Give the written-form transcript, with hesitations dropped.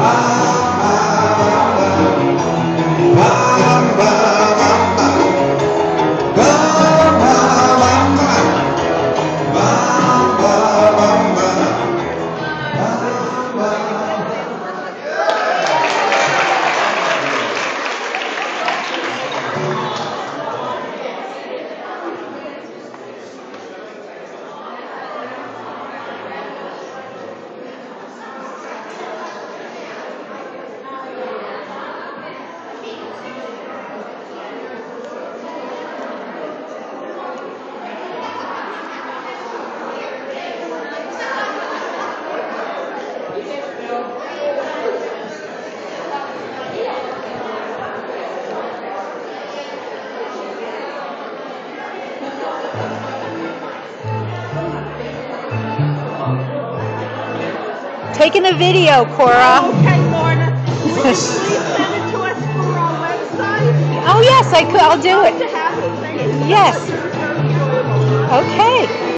Taking a video, Cora. Okay, Lorna. Would you please send it to us through our website? Oh yes, I'll do it. To have it. Yes. Very enjoyable. Okay.